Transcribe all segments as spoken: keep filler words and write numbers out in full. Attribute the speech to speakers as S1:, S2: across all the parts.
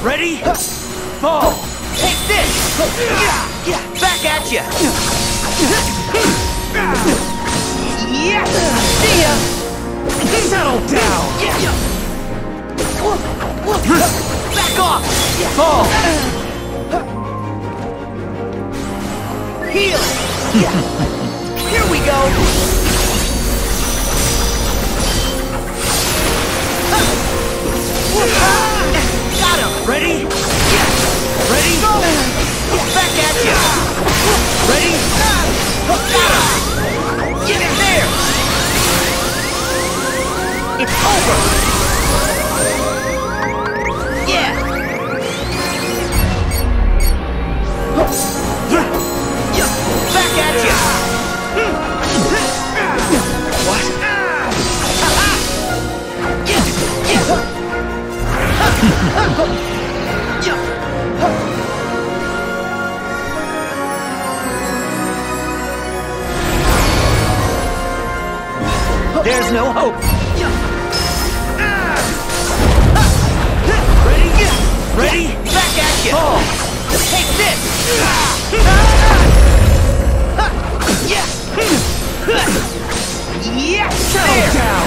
S1: Ready? Fall!
S2: Take this! Back at ya! Yeah! See ya!
S1: Settle down!
S2: Back off!
S1: Fall!
S2: Heal! Here we go! Got him!
S1: Ready? Ready?
S2: Go! Back at you!
S1: Ready?
S2: Got him! Get in there! It's over! Yeah! Back at you! What?
S1: There's no hope!
S2: Ready?
S1: Ready?
S2: Back at you!
S1: Fall!
S2: Take this! Yeah! Yeah!
S1: Settle
S2: There!
S1: down!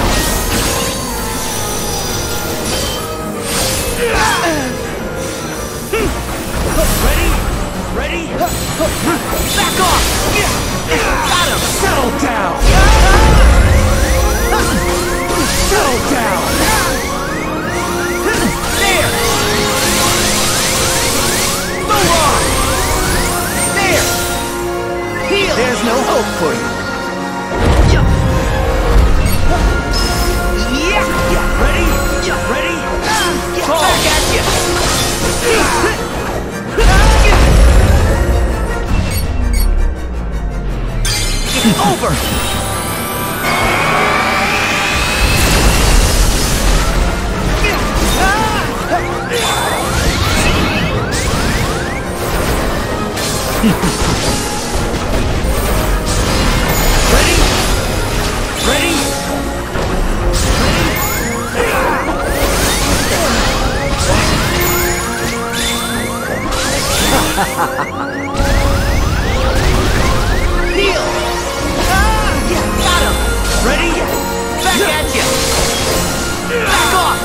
S1: Ready? Ready?
S2: Back off! Got him!
S1: Settle down! Settle down!
S2: There! So long! There! Heal!
S1: There's no hope for you!
S2: Yeah!
S1: Ready?
S2: Yeah.
S1: Ready?
S2: Fall. Back at you! It's over!
S1: Ready? Ready?
S2: Heal! Got him!
S1: Ready?
S2: Back at you! Back off!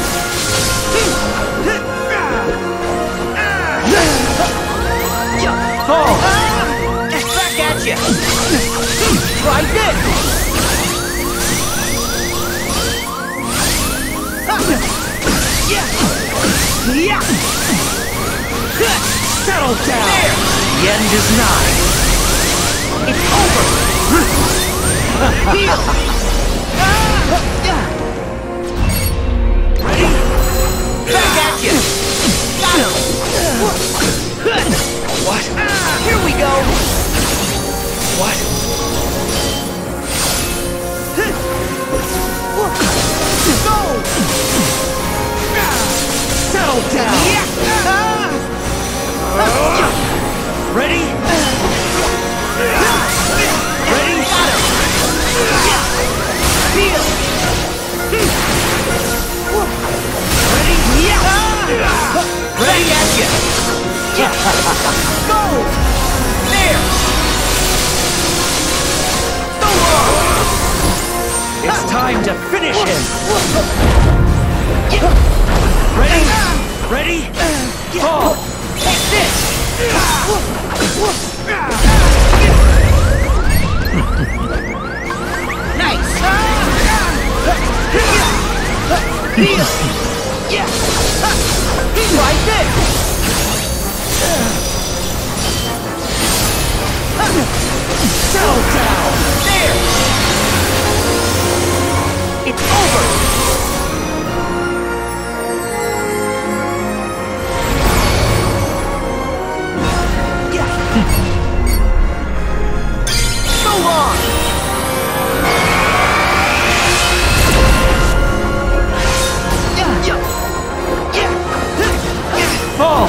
S1: Fall!
S2: Back at you! Try this! Yeah! Yeah!
S1: Settle down!
S2: There!
S1: The end is nigh!
S2: It's over! Heal!
S1: Ready?
S2: Back at you! Got him!
S1: What?
S2: Here we go!
S1: What?
S2: Go!
S1: Settle down!
S2: Yeah!
S1: Ready? Ready?
S2: Got him! Heal!
S1: Ready?
S2: Yeah! Back at you! Go! There! So long!
S1: It's time to finish him! Ready? Ready? Fall!
S2: Take this! Nice! Heal! Yeah! Try this!
S1: Settle down!
S2: There! It's over! So long!
S1: Fall!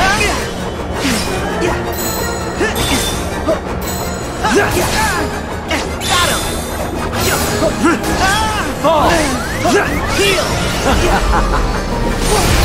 S2: Got him!
S1: Fall!
S2: Heal!